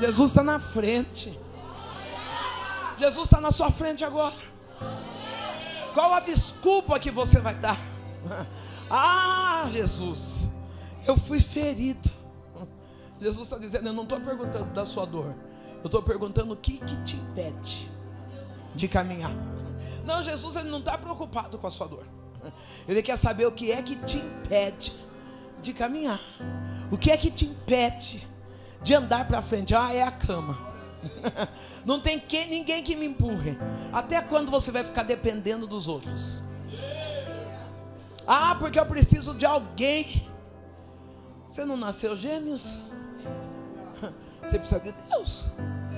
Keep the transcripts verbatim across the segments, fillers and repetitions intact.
Jesus está na frente. Jesus está na sua frente agora. Qual a desculpa que você vai dar? Ah, Jesus, eu fui ferido. Jesus está dizendo, eu não estou perguntando da sua dor, eu estou perguntando o que, que te impede de caminhar. Não, Jesus ele não está preocupado com a sua dor. Ele quer saber o que é que te impede de caminhar. O que é que te impede de andar para frente? Ah, é a cama. Não tem que, ninguém que me empurre. Até quando você vai ficar dependendo dos outros? Ah, porque eu preciso de alguém. Você não nasceu gêmeos? Você precisa de Deus.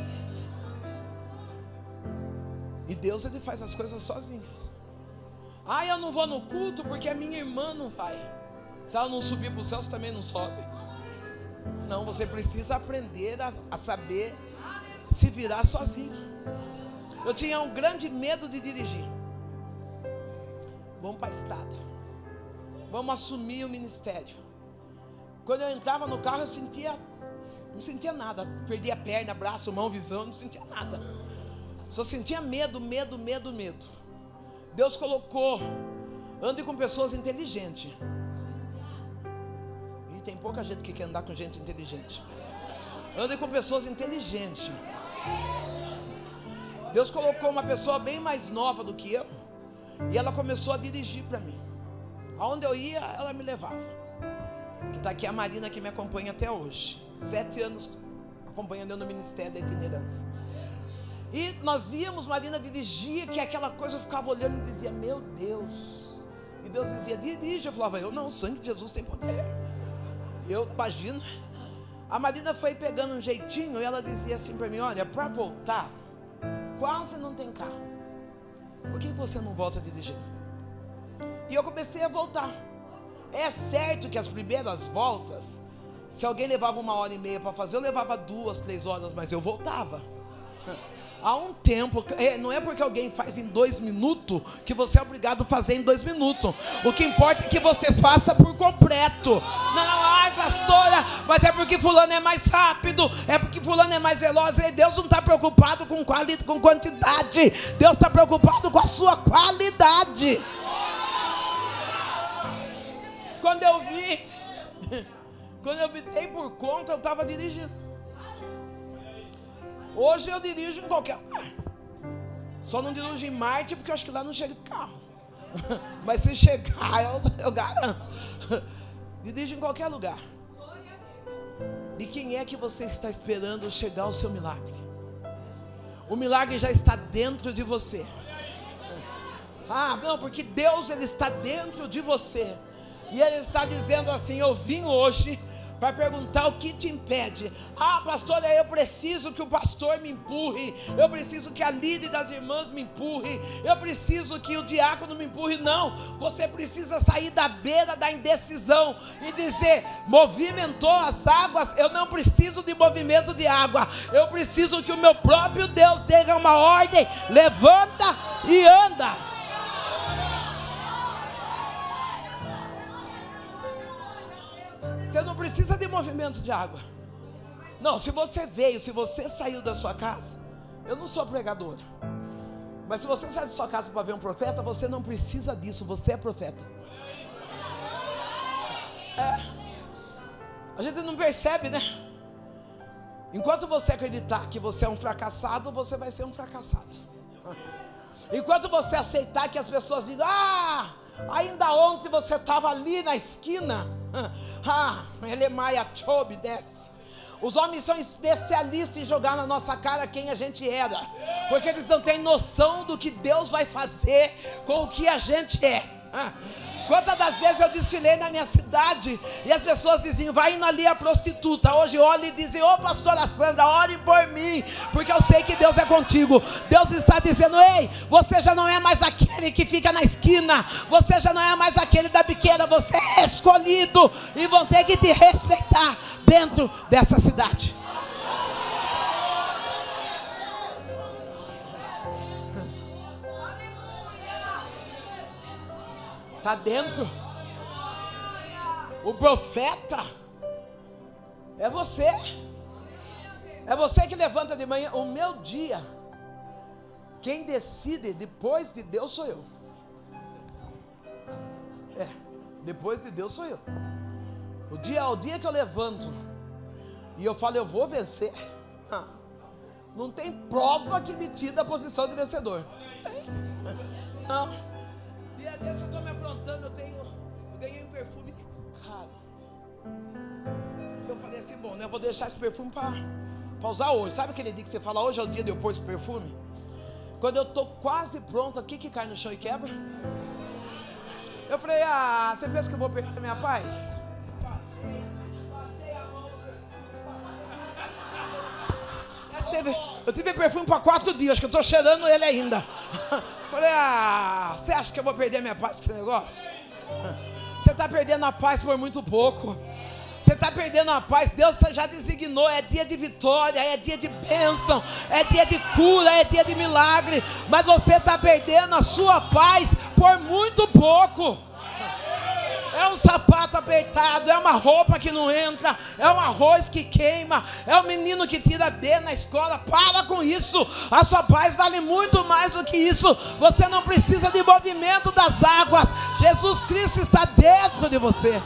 E Deus ele faz as coisas sozinho. Ah, eu não vou no culto porque a minha irmã não vai. Se ela não subir para o céu, você também não sobe. Não, você precisa aprender a, a saber se virar sozinho. Eu tinha um grande medo de dirigir. Vamos para a estrada. Vamos assumir o ministério. Quando eu entrava no carro, eu sentia, não sentia nada. Perdia a perna, braço, mão, visão, não sentia nada. Só sentia medo, medo, medo, medo. Deus colocou, ande com pessoas inteligentes. E tem pouca gente que quer andar com gente inteligente. Ande com pessoas inteligentes. Deus colocou uma pessoa bem mais nova do que eu. E ela começou a dirigir para mim. Aonde eu ia, ela me levava. Que está aqui a Marina que me acompanha até hoje. Sete anos acompanhando eu no Ministério da Itinerância. E nós íamos, Marina dirigia, que aquela coisa eu ficava olhando e dizia, meu Deus. E Deus dizia, dirige. Eu falava, eu não, o sangue de Jesus tem poder. Eu imagino. A Marina foi pegando um jeitinho e ela dizia assim para mim, olha, para voltar, quase não tem carro. Por que você não volta a dirigir? E eu comecei a voltar. É certo que as primeiras voltas, se alguém levava uma hora e meia para fazer, eu levava duas, três horas, mas eu voltava. Há um tempo, não é porque alguém faz em dois minutos que você é obrigado a fazer em dois minutos. O que importa é que você faça por completo. Não, ai pastora, mas é porque fulano é mais rápido, é porque fulano é mais veloz. E Deus não está preocupado com, quali, com quantidade, Deus está preocupado com a sua qualidade. Quando eu vi, quando eu me dei por conta, eu estava dirigindo. Hoje eu dirijo em qualquer lugar. Só não dirijo em Marte porque eu acho que lá não chega de carro. Mas se chegar, eu, eu garanto. Dirijo em qualquer lugar. De quem é que você está esperando chegar ao seu milagre? O milagre já está dentro de você. Ah, não, porque Deus ele está dentro de você. E Ele está dizendo assim, eu vim hoje para perguntar o que te impede. Ah, pastor, eu preciso que o pastor me empurre, eu preciso que a líder das irmãs me empurre, eu preciso que o diácono me empurre. Não, você precisa sair da beira da indecisão e dizer, movimentou as águas, eu não preciso de movimento de água, eu preciso que o meu próprio Deus dê uma ordem, levanta e anda. Você não precisa de movimento de água. Não, se você veio, se você saiu da sua casa, eu não sou pregador, mas se você sai da sua casa para ver um profeta, você não precisa disso, você é profeta. É, a gente não percebe, né? Enquanto você acreditar que você é um fracassado, você vai ser um fracassado. Enquanto você aceitar que as pessoas digam, ah, ainda ontem você estava ali na esquina. Ah, ele é Maia Chobe, desce. Os homens são especialistas em jogar na nossa cara quem a gente era, porque eles não têm noção do que Deus vai fazer com o que a gente é. Quantas das vezes eu desfilei na minha cidade e as pessoas diziam, vai indo ali a prostituta. Hoje olha e dizem, ô pastora Sandra, ore por mim, porque eu sei que Deus é contigo. Deus está dizendo, ei, você já não é mais aquele que fica na esquina, você já não é mais aquele da biqueira, você é escolhido e vão ter que te respeitar dentro dessa cidade. Está dentro. O profeta é você. É você que levanta de manhã. O meu dia, quem decide depois de Deus sou eu. É, depois de Deus sou eu. O dia, o dia que eu levanto e eu falo, eu vou vencer, não tem prova que me tire da posição de vencedor. Não. Dia desse eu estou me aprontando, eu tenho, eu ganhei um perfume raro. Eu falei assim, bom, né, eu vou deixar esse perfume para usar hoje. Sabe aquele dia que você fala, hoje é o dia de eu pôr esse perfume? Quando eu estou quase pronto, o que que cai no chão e quebra? Eu falei, ah, você pensa que eu vou perder a minha paz? Eu, teve, eu tive perfume para quatro dias, que eu estou cheirando ele ainda. Falei, ah, você acha que eu vou perder a minha paz com esse negócio? Você está perdendo a paz por muito pouco. Você está perdendo a paz. Deus já designou, é dia de vitória, é dia de bênção, é dia de cura, é dia de milagre. Mas você está perdendo a sua paz por muito pouco. É um sapato apertado, é uma roupa que não entra, é um arroz que queima, é um menino que tira D na escola. Para com isso. A sua paz vale muito mais do que isso. Você não precisa de movimento das águas. Jesus Cristo está dentro de você.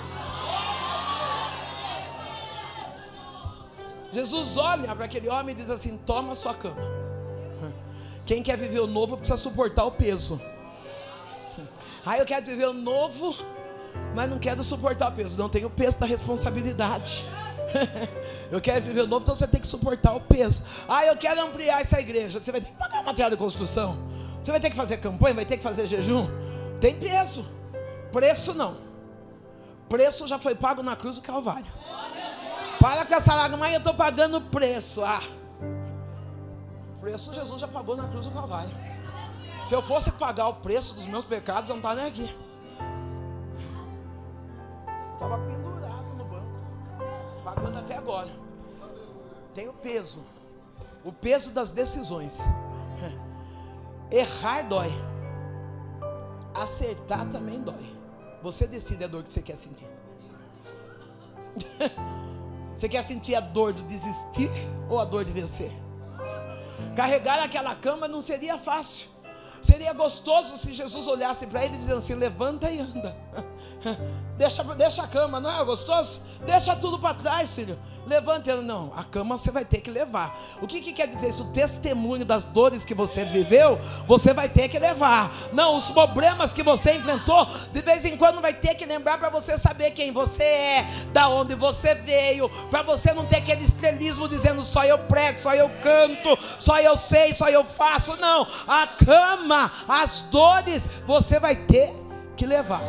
Jesus olha para aquele homem e diz assim, toma a sua cama. Quem quer viver o novo precisa suportar o peso. Ah, eu quero viver o novo, mas não quero suportar o peso. Não tem o peso da responsabilidade. Eu quero viver o novo, então você tem que suportar o peso. Ah, eu quero ampliar essa igreja. Você vai ter que pagar material de construção. Você vai ter que fazer campanha, vai ter que fazer jejum. Tem peso. Preço não. Preço já foi pago na cruz do Calvário. Para com essa lágrima, mas eu estou pagando preço. Ah, preço Jesus já pagou na cruz do Calvário. Se eu fosse pagar o preço dos meus pecados, eu não estava nem aqui. Estava pendurado no banco, pagando até agora. Tem o peso, o peso das decisões. Errar dói, acertar também dói. Você decide a dor que você quer sentir. Você quer sentir a dor de desistir ou a dor de vencer? Carregar aquela cama não seria fácil. Seria gostoso se Jesus olhasse para ele e dizendo assim, levanta e anda. Deixa, deixa a cama, não é gostoso? Deixa tudo para trás, filho. Levanta e anda. Não, a cama você vai ter que levar. O que, que quer dizer isso? O testemunho das dores que você viveu, você vai ter que levar. Não, os problemas que você enfrentou, de vez em quando vai ter que lembrar para você saber quem você é, da onde você veio, para você não ter aquele estrelismo dizendo só eu prego, só eu canto, só eu sei, só eu faço. Não, a cama, as dores, você vai ter que levar.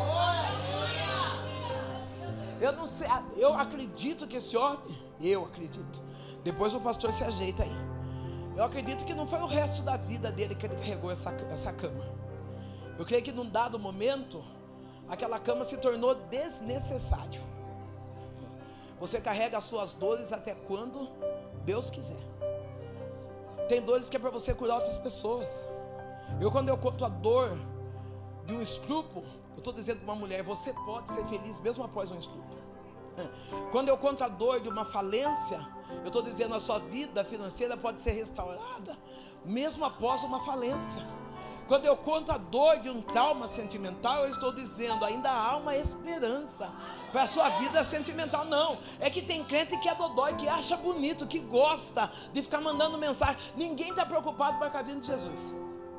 Eu não sei, eu acredito que esse homem, eu acredito, depois o pastor se ajeita aí. Eu acredito que não foi o resto da vida dele que ele carregou essa, essa cama. Eu creio que num dado momento, aquela cama se tornou desnecessário. Você carrega as suas dores até quando Deus quiser. Tem dores que é para você curar outras pessoas. Eu, quando eu conto a dor de um estupro, eu estou dizendo para uma mulher, você pode ser feliz mesmo após um estupro. Quando eu conto a dor de uma falência, eu estou dizendo a sua vida financeira pode ser restaurada mesmo após uma falência. Quando eu conto a dor de um trauma sentimental, eu estou dizendo, ainda há uma esperança para a sua vida sentimental. Não, é que tem crente que é dodói, que acha bonito, que gosta de ficar mandando mensagem. Ninguém está preocupado com a vinda de Jesus.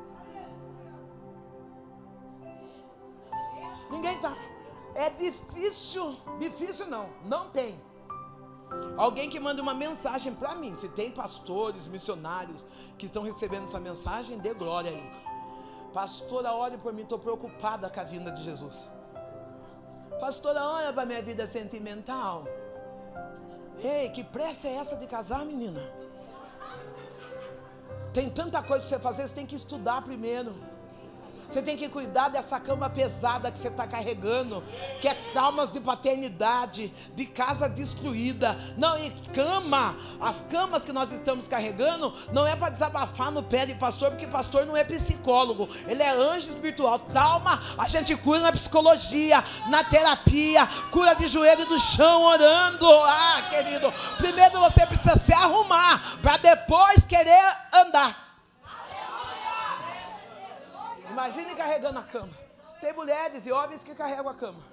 Ninguém está. É difícil, difícil não, não tem alguém que manda uma mensagem para mim. Se tem pastores, missionários que estão recebendo essa mensagem, dê glória aí. Pastora, ore por mim, estou preocupada com a vinda de Jesus. Pastora, olha para a minha vida sentimental. Ei, que pressa é essa de casar, menina? Tem tanta coisa para você fazer, você tem que estudar primeiro. Você tem que cuidar dessa cama pesada que você está carregando, que é traumas de paternidade, de casa destruída. Não, e cama, as camas que nós estamos carregando, não é para desabafar no pé de pastor, porque pastor não é psicólogo, ele é anjo espiritual. Trauma a gente cura na psicologia, na terapia, cura de joelho e do chão orando. Ah, querido, primeiro você precisa se arrumar, para depois querer andar. Imagine carregando a cama. Tem mulheres e homens que carregam a cama.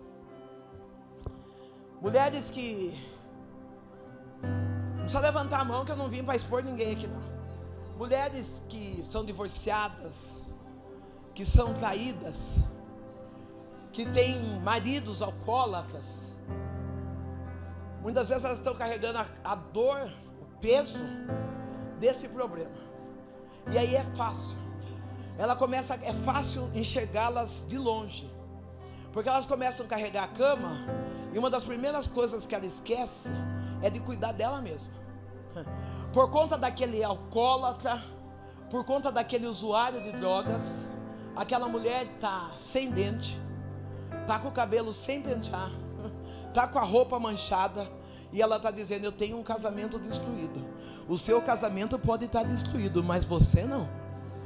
Mulheres que... Não precisa levantar a mão que eu não vim para expor ninguém aqui não. Mulheres que são divorciadas, que são traídas, que têm maridos alcoólatras. Muitas vezes elas estão carregando a, a dor, o peso desse problema. E aí é fácil. Ela começa, é fácil enxergá-las de longe, porque elas começam a carregar a cama, e uma das primeiras coisas que ela esquece é de cuidar dela mesma. Por conta daquele alcoólatra, por conta daquele usuário de drogas, aquela mulher está sem dente, está com o cabelo sem pentear, está com a roupa manchada, e ela está dizendo: eu tenho um casamento destruído. O seu casamento pode estar destruído, mas você não.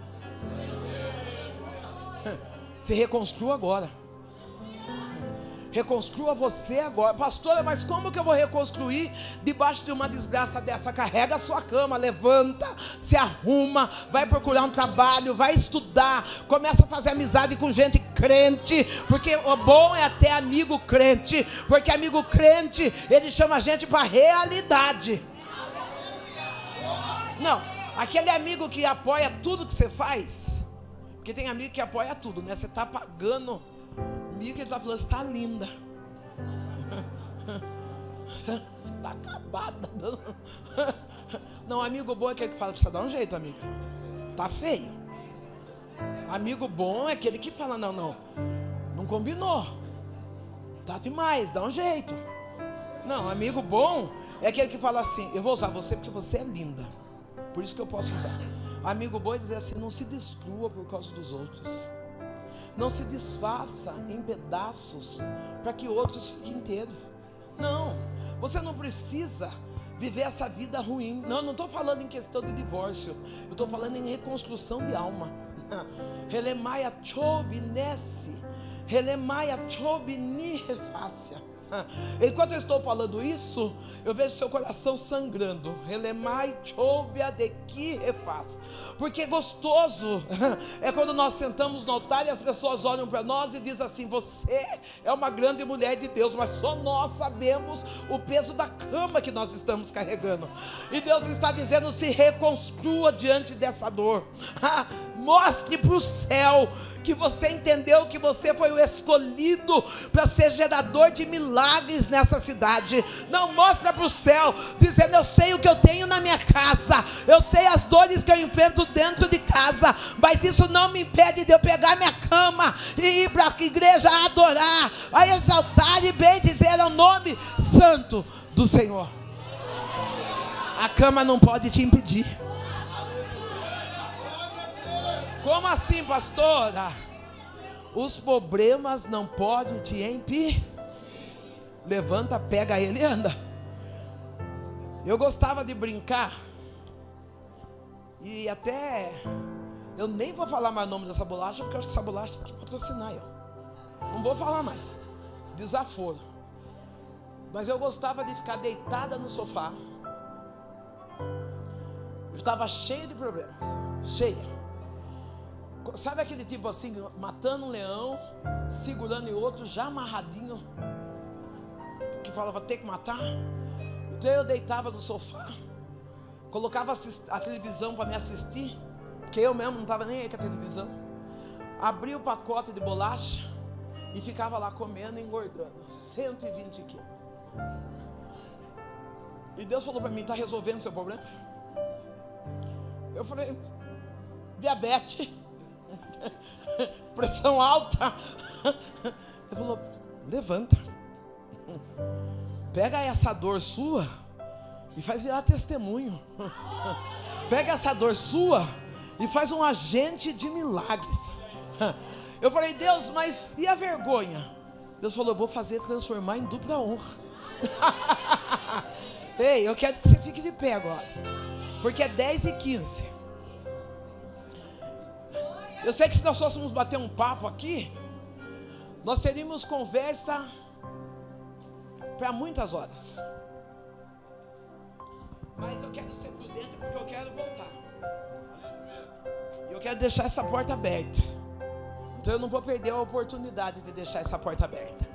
Se reconstrua agora. Reconstrua você agora. Pastora, mas como que eu vou reconstruir debaixo de uma desgraça dessa? Carrega a sua cama, levanta, se arruma, vai procurar um trabalho, vai estudar, começa a fazer amizade com gente crente, porque o bom é até amigo crente, porque amigo crente, ele chama a gente para a realidade. Não, aquele amigo que apoia tudo que você faz. Porque tem amigo que apoia tudo, né? Você está pagando amigo que ele está falando: você está linda. Você está acabada. Não, amigo bom é aquele que fala: precisa dar um jeito, amigo. Está feio. Amigo bom é aquele que fala: não, não, não combinou. Tá demais, dá um jeito. Não, amigo bom é aquele que fala assim: eu vou usar você porque você é linda, por isso que eu posso usar. Amigo bom é dizer assim: não se destrua por causa dos outros. Não se desfaça em pedaços para que outros fiquem inteiros. Não, você não precisa viver essa vida ruim. Não, não estou falando em questão de divórcio. Eu estou falando em reconstrução de alma. Relemaia chobi nesse, relemaia chobi ni refácia. Enquanto eu estou falando isso, eu vejo seu coração sangrando. Relemai choubia de que refaz. Porque é gostoso é quando nós sentamos no altar e as pessoas olham para nós e dizem assim: você é uma grande mulher de Deus, mas só nós sabemos o peso da cama que nós estamos carregando. E Deus está dizendo: se reconstrua diante dessa dor. Mostre para o céu que você entendeu que você foi o escolhido para ser gerador de milagres nessa cidade. Não, mostra para o céu, dizendo: eu sei o que eu tenho na minha casa, eu sei as dores que eu enfrento dentro de casa, mas isso não me impede de eu pegar minha cama e ir para a igreja a adorar, a exaltar e bem dizer o nome santo do Senhor. A cama não pode te impedir. Como assim, pastora? Os problemas não podem te impedir. Levanta, pega ele e anda. Eu gostava de brincar, e até eu nem vou falar mais o nome dessa bolacha, porque eu acho que essa bolacha tem que patrocinar eu. Não vou falar mais. Desaforo. Mas eu gostava de ficar deitada no sofá. Eu estava cheio de problemas. Cheia. Sabe aquele tipo assim, matando um leão, segurando em outro, já amarradinho, que falava: tem que matar? Então eu deitava no sofá, colocava a televisão para me assistir, porque eu mesmo não estava nem aí com a televisão. Abria o pacote de bolacha e ficava lá comendo e engordando cento e vinte quilos. E Deus falou para mim: está resolvendo o seu problema? Eu falei: diabetes, pressão alta. Ele falou: levanta, pega essa dor sua e faz virar testemunho. Pega essa dor sua e faz um agente de milagres. Eu falei, Deus, mas e a vergonha? Deus falou, eu vou fazer transformar em dupla honra. Ei, eu quero que você fique de pé agora, porque é dez e quinze. Eu sei que se nós fôssemos bater um papo aqui, nós teríamos conversa para muitas horas. Mas eu quero ser prudente porque eu quero voltar. E eu quero deixar essa porta aberta. Então eu não vou perder a oportunidade de deixar essa porta aberta.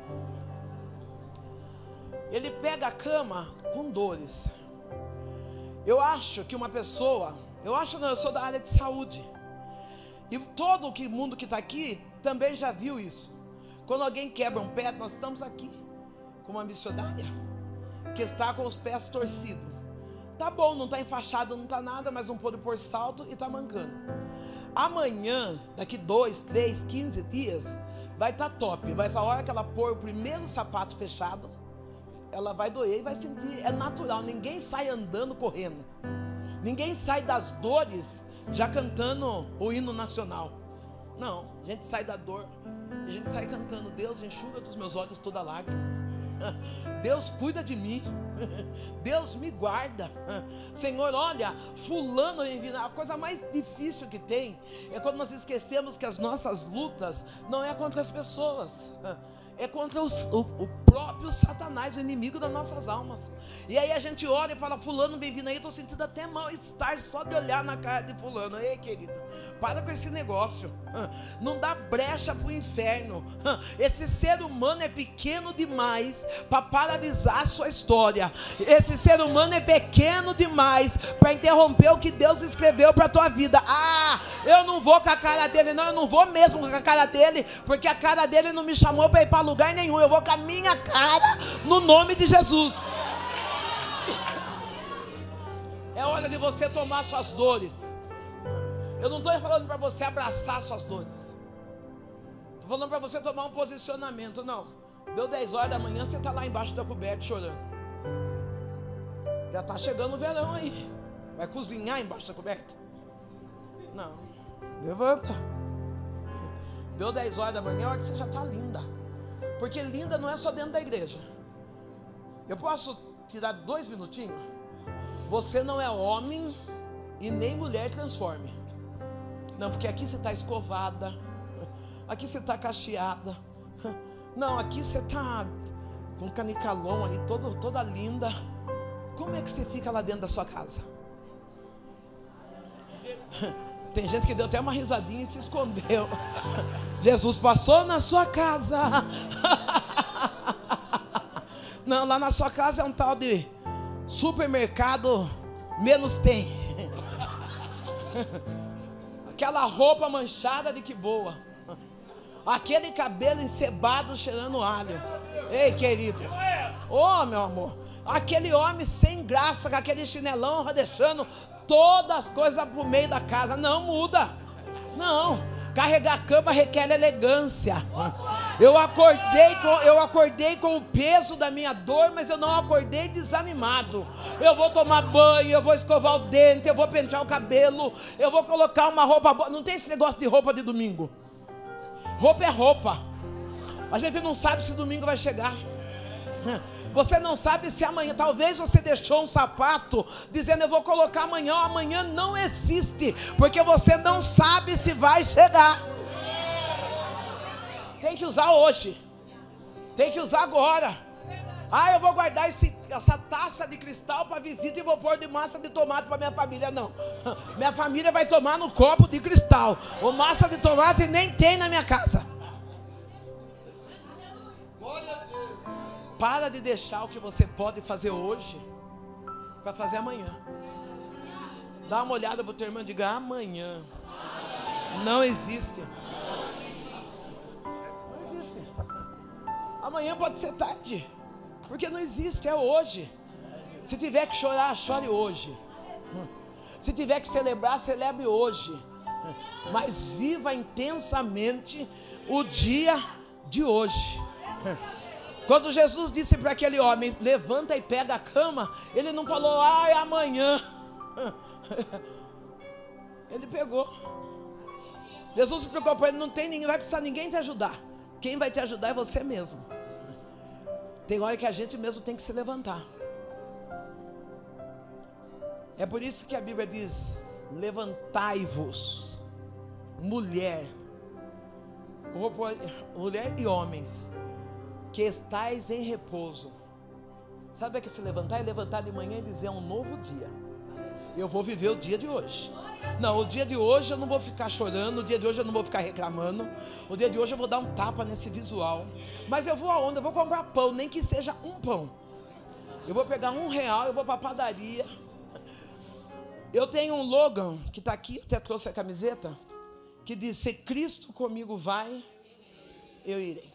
Ele pega a cama com dores. Eu acho que uma pessoa, eu acho não, eu sou da área de saúde. E todo o mundo que está aqui também já viu isso. Quando alguém quebra um pé, nós estamos aqui com uma missionária que está com os pés torcidos. Tá bom, não está enfaixado, não está nada, mas não pôde pôr salto e está mancando. Amanhã, daqui dois, três, quinze dias, vai estar tá top. Mas a hora que ela pôr o primeiro sapato fechado, ela vai doer e vai sentir, é natural. Ninguém sai andando correndo. Ninguém sai das dores já cantando o hino nacional. Não, a gente sai da dor, a gente sai cantando, Deus enxuga dos meus olhos toda lágrima. Deus cuida de mim, Deus me guarda. Senhor, olha, fulano, a coisa mais difícil que tem é quando nós esquecemos que as nossas lutas não é contra as pessoas, é contra os, o, o próprio Satanás, o inimigo das nossas almas. E aí a gente olha e fala, fulano vem vindo aí, eu estou sentindo até mal-estar só de olhar na cara de fulano. Ei, querido, para com esse negócio, não dá brecha para o inferno. Esse ser humano é pequeno demais para paralisar a sua história. Esse ser humano é pequeno demais para interromper o que Deus escreveu para a tua vida. Ah, eu não vou com a cara dele, não, eu não vou mesmo com a cara dele, porque a cara dele não me chamou para ir para lugar nenhum. Eu vou com a minha cara no nome de Jesus. É hora de você tomar suas dores. Eu não estou falando para você abraçar suas dores. Estou falando para você tomar um posicionamento. Não, deu dez horas da manhã, você está lá embaixo da coberta chorando. Já está chegando o verão aí. Vai cozinhar embaixo da coberta? Não, levanta. Deu dez horas da manhã, é hora que você já está linda. Porque linda não é só dentro da igreja. Eu posso tirar dois minutinhos? Você não é homem e nem mulher transforme. Não, porque aqui você está escovada, aqui você está cacheada. Não, aqui você está com canicalon aí, todo, toda linda. Como é que você fica lá dentro da sua casa? Tem gente que deu até uma risadinha e se escondeu. Jesus passou na sua casa. Não, lá na sua casa é um tal de supermercado menos tem. Aquela roupa manchada de que boa. Aquele cabelo encebado cheirando alho. Ei, querido. Oh, meu amor. Aquele homem sem graça, com aquele chinelão, deixando todas as coisas pro meio da casa. Não muda. Não. Carregar a cama requer elegância. Eu acordei, com, eu acordei com o peso da minha dor, mas eu não acordei desanimado. Eu vou tomar banho, eu vou escovar o dente, eu vou pentear o cabelo, eu vou colocar uma roupa boa. Não tem esse negócio de roupa de domingo. Roupa é roupa. A gente não sabe se domingo vai chegar. Você não sabe se amanhã, talvez você deixou um sapato dizendo eu vou colocar amanhã. Amanhã não existe, porque você não sabe se vai chegar. Tem que usar hoje. Tem que usar agora. Ah, eu vou guardar esse, essa taça de cristal para visita e vou pôr de massa de tomate para minha família. Não, minha família vai tomar no copo de cristal. O massa de tomate nem tem na minha casa. Para de deixar o que você pode fazer hoje para fazer amanhã. Dá uma olhada para o teu irmão e diga amanhã. Não existe. Não existe. Amanhã pode ser tarde, porque não existe, é hoje. Se tiver que chorar, chore hoje. Se tiver que celebrar, celebre hoje. Mas viva intensamente o dia de hoje. Quando Jesus disse para aquele homem, levanta e pega a cama, ele não falou, ai, amanhã. Ele pegou. Jesus explicou para ele, não tem ninguém, vai precisar ninguém te ajudar. Quem vai te ajudar é você mesmo. Tem hora que a gente mesmo tem que se levantar. É por isso que a Bíblia diz, levantai-vos, mulher, mulher e homens, que estais em repouso. Sabe o que é se levantar? É levantar de manhã e dizer, é um novo dia. Eu vou viver o dia de hoje. Não, o dia de hoje eu não vou ficar chorando, o dia de hoje eu não vou ficar reclamando, o dia de hoje eu vou dar um tapa nesse visual. Mas eu vou aonde? Eu vou comprar pão, nem que seja um pão. Eu vou pegar um real, eu vou para a padaria. Eu tenho um Logan, que está aqui, até trouxe a camiseta, que diz, se Cristo comigo vai, eu irei.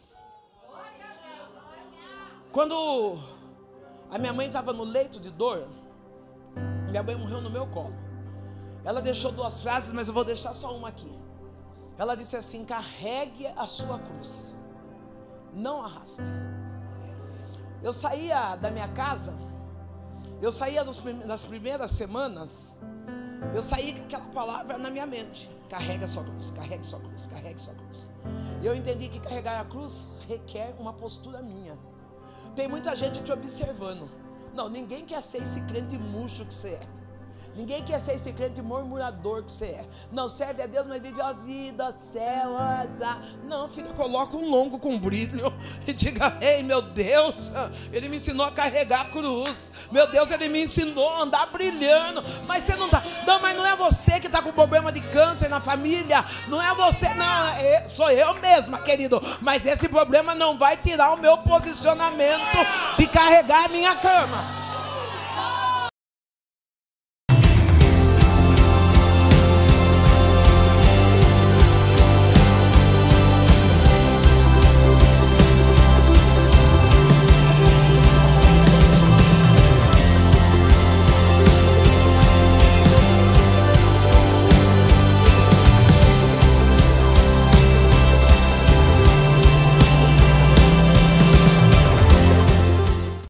Quando a minha mãe estava no leito de dor, minha mãe morreu no meu colo. Ela deixou duas frases, mas eu vou deixar só uma aqui. Ela disse assim, carregue a sua cruz, não arraste. Eu saía da minha casa, eu saía nos, nas primeiras semanas, eu saía com aquela palavra na minha mente, carregue a sua cruz, carregue a sua cruz, carregue a sua cruz. E eu entendi que carregar a cruz requer uma postura minha. Tem muita gente te observando. Não, ninguém quer ser esse crente murcho que você é. Ninguém quer ser esse crente murmurador que você é. Não serve a Deus, mas vive a vida, céu, azar. Não, filha, coloca um longo com brilho e diga, ei, meu Deus, Ele me ensinou a carregar a cruz. Meu Deus, Ele me ensinou a andar brilhando. Mas você não tá, não, mas não é você que está com problema de câncer na família. Não é você, não, é, sou eu mesma, querido. Mas esse problema não vai tirar o meu posicionamento de carregar a minha cama.